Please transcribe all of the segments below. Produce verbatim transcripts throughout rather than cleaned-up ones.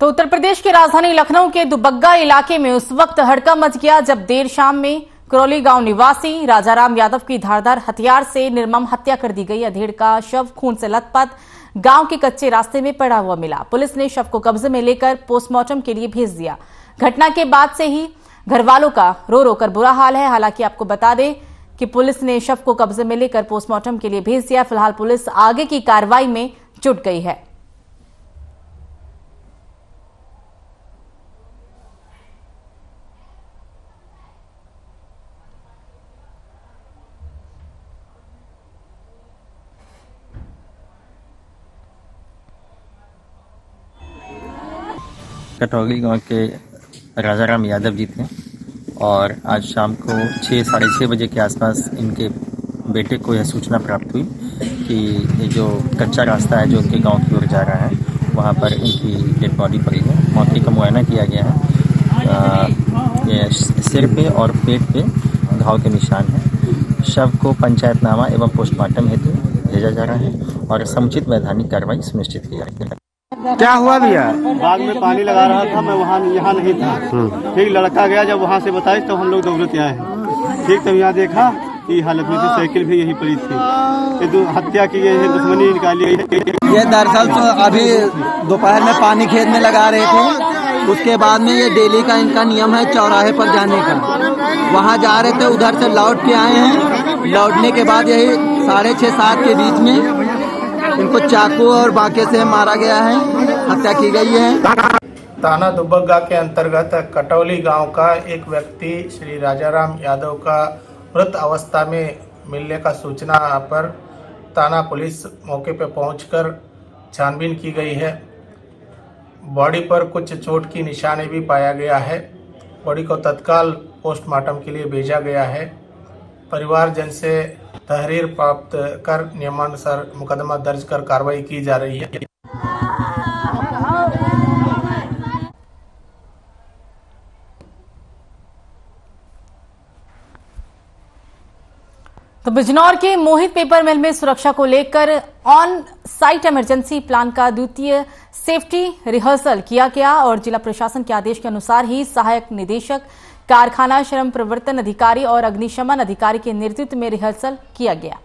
तो उत्तर प्रदेश की राजधानी लखनऊ के दुबग्गा इलाके में उस वक्त हड़कंप मच गया जब देर शाम में करौली गांव निवासी राजाराम यादव की धारदार हथियार से निर्मम हत्या कर दी गई। अधेड़ का शव खून से लथपथ गांव के कच्चे रास्ते में पड़ा हुआ मिला। पुलिस ने शव को कब्जे में लेकर पोस्टमार्टम के लिए भेज दिया। घटना के बाद से ही घर वालों का रो रो कर बुरा हाल है। हालांकि आपको बता दें कि पुलिस ने शव को कब्जे में लेकर पोस्टमार्टम के लिए भेज दिया। फिलहाल पुलिस आगे की कार्रवाई में जुट गई है। कटौली गांव के राजाराम यादव जी थे और आज शाम को छः साढ़े छः बजे के आसपास इनके बेटे को यह सूचना प्राप्त हुई कि ये जो कच्चा रास्ता है जो उनके गांव की ओर जा रहा है वहां पर इनकी डेड बॉडी पड़ी है। मौके का मुआयना किया गया है। आ, ये सिर पे और पेट पे घाव के निशान हैं। शव को पंचायतनामा एवं पोस्टमार्टम हेतु भेजा जा रहा है और समुचित वैधानिक कार्रवाई सुनिश्चित की जाएगी। क्या हुआ भैया? बाग में पानी लगा रहा था, मैं वहाँ यहाँ नहीं था। ठीक लड़का गया, जब वहाँ से बताए तो हम लोग दौड़ते आए। ठीक तब यहाँ देखा कि हालत में थी, साइकिल भी यही पड़ी थी। ये हत्या की गई है, दुश्मनी निकाली गई है। ये दरअसल तो अभी दोपहर में पानी खेत में लगा रहे थे। उसके बाद में ये डेली का इनका नियम है चौराहे पर जाने का। वहाँ जा रहे थे, उधर से लौट के आए हैं। लौटने के बाद यही साढ़े छः सात के बीच में इनको चाकू और बाके से मारा गया है, हत्या की गई है। थाना दुबग्गा के अंतर्गत कटौली गांव का एक व्यक्ति श्री राजाराम यादव का मृत अवस्था में मिलने का सूचना पर थाना पुलिस मौके पर पहुंचकर छानबीन की गई है। बॉडी पर कुछ चोट की निशानी भी पाया गया है। बॉडी को तत्काल पोस्टमार्टम के लिए भेजा गया है। परिवारजन से तहरीर प्राप्त कर नियमानुसार मुकदमा दर्ज कर कार्रवाई की जा रही है। तो बिजनौर के मोहित पेपर मिल में सुरक्षा को लेकर ऑन साइट इमरजेंसी प्लान का द्वितीय सेफ्टी रिहर्सल किया गया और जिला प्रशासन के आदेश के अनुसार ही सहायक निदेशक कारखाना, श्रम प्रवर्तन अधिकारी और अग्निशमन अधिकारी के नेतृत्व में रिहर्सल किया गया।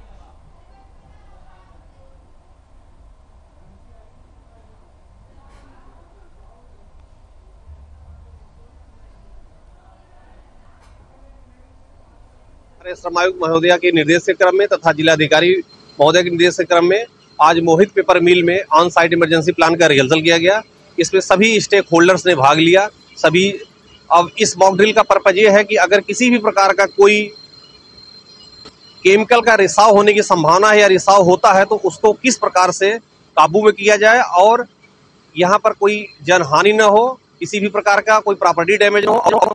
श्रम आयुक्त महोदया के निर्देश के क्रम में तथा जिलाधिकारी महोदय के निर्देश के क्रम में आज मोहित पेपर मिल में ऑन साइट इमरजेंसी प्लान का रिहर्सल किया गया। इसमें सभी स्टेक होल्डर्स ने भाग लिया। सभी अब इस मॉक ड्रिल का पर्पज ये है कि अगर किसी भी प्रकार का कोई केमिकल का रिसाव होने की संभावना है या रिसाव होता है तो उसको किस प्रकार से काबू में किया जाए और यहाँ पर कोई जनहानि न हो, किसी भी प्रकार का कोई प्रॉपर्टी डैमेज न हो।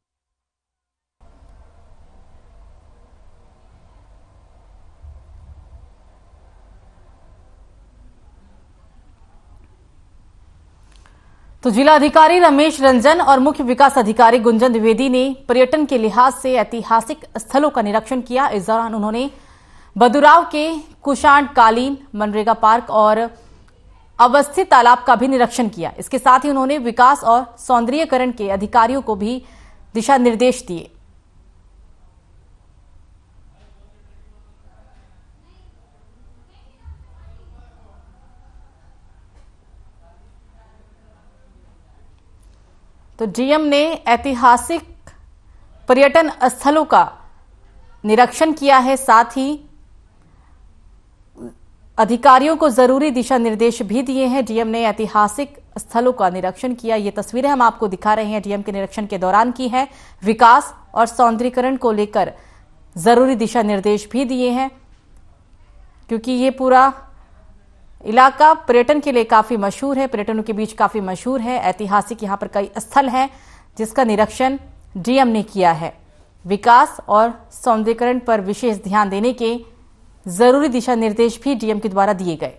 तो जिलाधिकारी रमेश रंजन और मुख्य विकास अधिकारी गुंजन द्विवेदी ने पर्यटन के लिहाज से ऐतिहासिक स्थलों का निरीक्षण किया। इस दौरान उन्होंने बदुराव के कुशाण कालीन, मनरेगा पार्क और अवस्थित तालाब का भी निरीक्षण किया। इसके साथ ही उन्होंने विकास और सौंदर्यीकरण के अधिकारियों को भी दिशा निर्देश दिए। तो डीएम ने ऐतिहासिक पर्यटन स्थलों का निरीक्षण किया है, साथ ही अधिकारियों को जरूरी दिशा निर्देश भी दिए हैं। डीएम ने ऐतिहासिक स्थलों का निरीक्षण किया। ये तस्वीरें हम आपको दिखा रहे हैं डीएम के निरीक्षण के दौरान की है। विकास और सौंदर्यीकरण को लेकर जरूरी दिशा निर्देश भी दिए हैं क्योंकि ये पूरा इलाका पर्यटन के लिए काफी मशहूर है, पर्यटकों के बीच काफी मशहूर है। ऐतिहासिक यहाँ पर कई स्थल हैं जिसका निरीक्षण डीएम ने किया है। विकास और सौंदर्यीकरण पर विशेष ध्यान देने के जरूरी दिशा निर्देश भी डीएम के द्वारा दिए गए।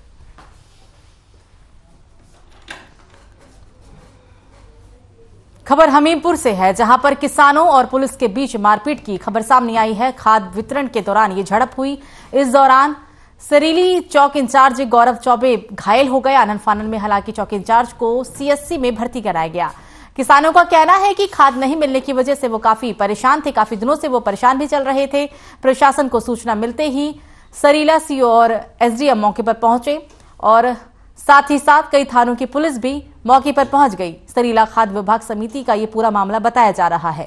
खबर खबर हमीरपुर से है, जहां पर किसानों और पुलिस के बीच मारपीट की खबर सामने आई है। खाद वितरण के दौरान ये झड़प हुई। इस दौरान सरीली चौक इंचार्ज गौरव चौबे घायल हो गए। आनन फानन में हालांकि चौक इंचार्ज को सीएससी में भर्ती कराया गया। किसानों का कहना है कि खाद नहीं मिलने की वजह से वो काफी परेशान थे। काफी दिनों से वो परेशान भी चल रहे थे। प्रशासन को सूचना मिलते ही सरीला सीओ और एसडीएम मौके पर पहुंचे और साथ ही साथ कई थानों की पुलिस भी मौके पर पहुंच गई। सरीला खाद्य विभाग समिति का ये पूरा मामला बताया जा रहा है।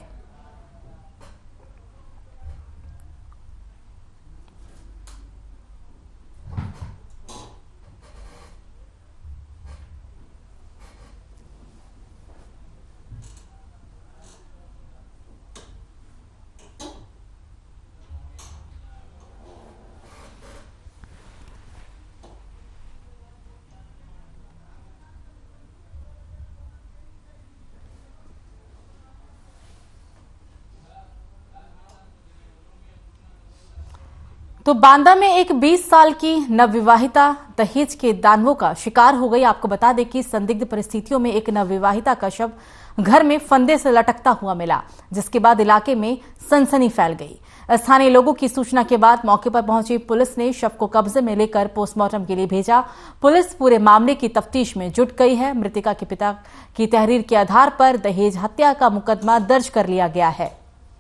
तो बांदा में एक बीस साल की नवविवाहिता दहेज के दानवों का शिकार हो गई। आपको बता दें कि संदिग्ध परिस्थितियों में एक नवविवाहिता का शव घर में फंदे से लटकता हुआ मिला, जिसके बाद इलाके में सनसनी फैल गई। स्थानीय लोगों की सूचना के बाद मौके पर पहुंची पुलिस ने शव को कब्जे में लेकर पोस्टमार्टम के लिए भेजा। पुलिस पूरे मामले की तफ्तीश में जुट गई है। मृतका के पिता की तहरीर के आधार पर दहेज हत्या का मुकदमा दर्ज कर लिया गया है।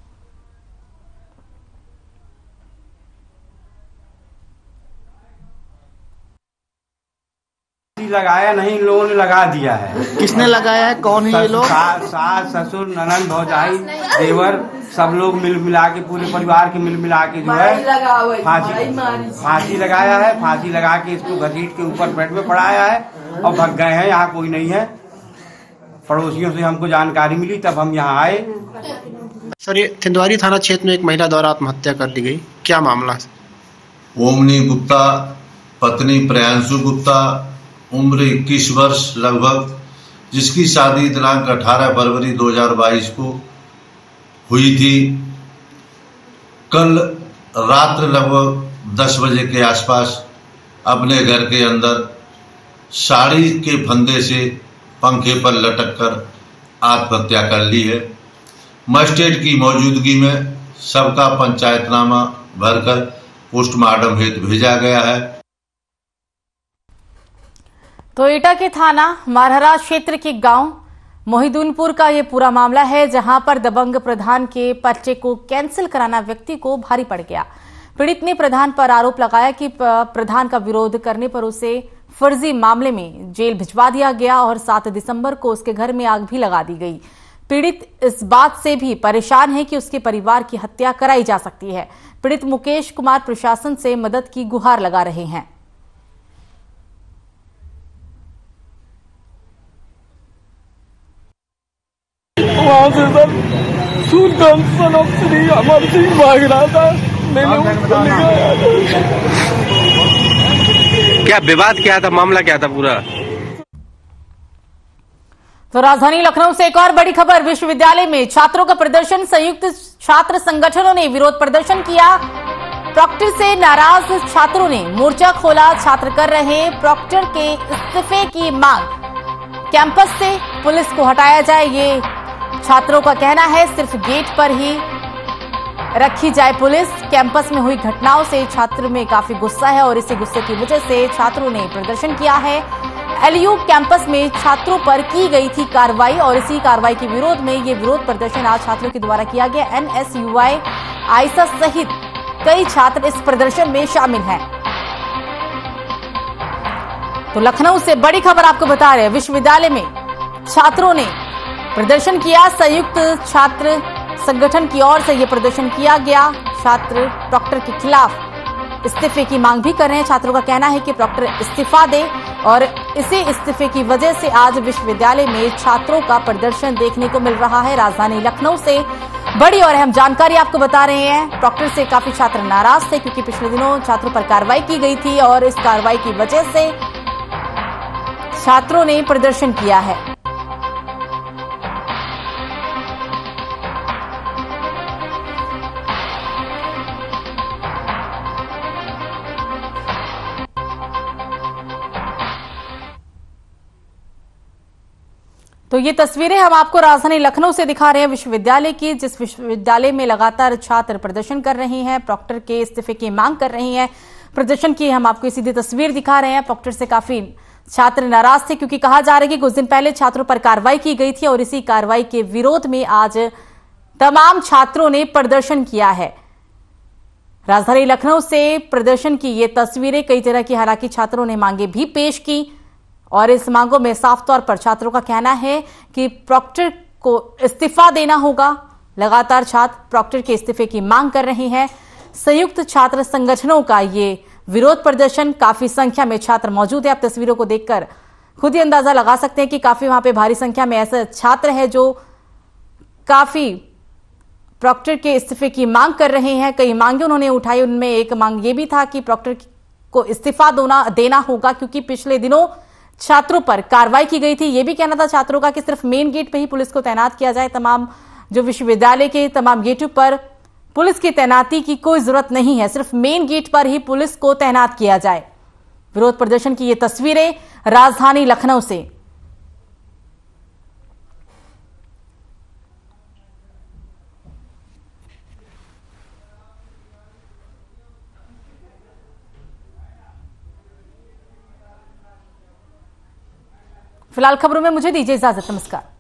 लगाया नहीं, इन लोगों ने लगा दिया है। किसने लगाया है? कौन है ये लोग? सास ससुर ननद भौजाई देवर सब लोग मिल मिला के, पूरे परिवार के मिल मिला के जो है फांसी फांसी लगाया है। फांसी लगा के इसको घसीट के ऊपर बेड में पड़ाया है और भग गए हैं। यहाँ कोई नहीं है। पड़ोसियों से हमको जानकारी मिली तब हम यहाँ आए। सर, ये थिंदवारी थाना क्षेत्र में एक महिला द्वारा आत्महत्या कर दी गई, क्या मामला? ओमनी गुप्ता पत्नी प्रियांशु गुप्ता उम्र इक्कीस वर्ष लगभग, जिसकी शादी दिनांक अठारह फरवरी दो हज़ार बाईस को हुई थी। कल रात्र लगभग दस बजे के आसपास अपने घर के अंदर साड़ी के फंदे से पंखे पर लटककर आत्महत्या कर ली है। मजिस्ट्रेट की मौजूदगी में सबका पंचायतनामा भरकर पोस्टमार्टम हेतु भेजा गया है। तो एटा के थाना मारहरा क्षेत्र के गांव मोहिदुनपुर का ये पूरा मामला है, जहां पर दबंग प्रधान के पर्चे को कैंसिल कराना व्यक्ति को भारी पड़ गया। पीड़ित ने प्रधान पर आरोप लगाया कि प्रधान का विरोध करने पर उसे फर्जी मामले में जेल भिजवा दिया गया और सात दिसंबर को उसके घर में आग भी लगा दी गई। पीड़ित इस बात से भी परेशान है कि उसके परिवार की हत्या कराई जा सकती है। पीड़ित मुकेश कुमार प्रशासन से मदद की गुहार लगा रहे हैं। वहाँ से सर सुल्तान सनम श्री अमर सिंह भाग रहा था, मैंने उसको लिखाया। क्या विवाद क्या था, मामला क्या था पूरा? तो राजधानी लखनऊ से एक और बड़ी खबर। विश्वविद्यालय में छात्रों का प्रदर्शन। संयुक्त छात्र संगठनों ने विरोध प्रदर्शन किया। प्रॉक्टर से नाराज छात्रों ने मोर्चा खोला। छात्र कर रहे प्रॉक्टर के इस्तीफे की मांग। कैंपस से पुलिस को हटाया जाए, ये छात्रों का कहना है। सिर्फ गेट पर ही रखी जाए पुलिस। कैंपस में हुई घटनाओं से छात्र में काफी गुस्सा है और इसी गुस्से की वजह से छात्रों ने प्रदर्शन किया है। एलयू कैंपस में छात्रों पर की गई थी कार्रवाई और इसी कार्रवाई के विरोध में ये विरोध प्रदर्शन आज छात्रों के द्वारा किया गया। एनएसयूआई, आईसा सहित कई छात्र इस प्रदर्शन में शामिल हैं। तो लखनऊ से बड़ी खबर आपको बता रहे हैं। विश्वविद्यालय में छात्रों ने प्रदर्शन किया। संयुक्त छात्र संगठन की ओर से यह प्रदर्शन किया गया। छात्र प्रॉक्टर के खिलाफ इस्तीफे की मांग भी कर रहे हैं। छात्रों का कहना है कि प्रॉक्टर इस्तीफा दे और इसी इस्तीफे की वजह से आज विश्वविद्यालय में छात्रों का प्रदर्शन देखने को मिल रहा है। राजधानी लखनऊ से बड़ी और अहम जानकारी आपको बता रहे हैं। प्रॉक्टर से काफी छात्र नाराज थे क्योंकि पिछले दिनों छात्रों पर कार्रवाई की गई थी और इस कार्रवाई की वजह से छात्रों ने प्रदर्शन किया है। तो ये तस्वीरें हम आपको राजधानी लखनऊ से दिखा रहे हैं, विश्वविद्यालय की, जिस विश्वविद्यालय में लगातार छात्र प्रदर्शन कर रहे हैं, प्रॉक्टर के इस्तीफे की मांग कर रही हैं। प्रदर्शन की हम आपको सीधी तस्वीर दिखा रहे हैं। प्रॉक्टर से काफी छात्र नाराज थे क्योंकि कहा जा रहा है कि कुछ दिन पहले छात्रों पर कार्रवाई की गई थी और इसी कार्रवाई के विरोध में आज तमाम छात्रों ने प्रदर्शन किया है। राजधानी लखनऊ से प्रदर्शन की ये तस्वीरें कई तरह की, हालांकि छात्रों ने मांगे भी पेश की और इस मांगों में साफ तौर पर छात्रों का कहना है कि प्रॉक्टर को इस्तीफा देना होगा। लगातार छात्र प्रॉक्टर के इस्तीफे की मांग कर रहे हैं। संयुक्त छात्र संगठनों का ये विरोध प्रदर्शन, काफी संख्या में छात्र मौजूद है। आप तस्वीरों को देखकर खुद ही अंदाजा लगा सकते हैं कि काफी वहां पे भारी संख्या में ऐसे छात्र हैं जो काफी प्रॉक्टर के इस्तीफे की मांग कर रहे हैं। कई मांगे उन्होंने उठाई, उनमें एक मांग ये भी था कि प्रॉक्टर को इस्तीफा देना होगा क्योंकि पिछले दिनों छात्रों पर कार्रवाई की गई थी। यह भी कहना था छात्रों का कि सिर्फ मेन गेट पे ही पुलिस को तैनात किया जाए। तमाम जो विश्वविद्यालय के तमाम गेटों पर पुलिस की तैनाती की कोई जरूरत नहीं है, सिर्फ मेन गेट पर ही पुलिस को तैनात किया जाए। विरोध प्रदर्शन की ये तस्वीरें राजधानी लखनऊ से। फिलहाल खबरों में मुझे दीजिए इजाजत। नमस्कार।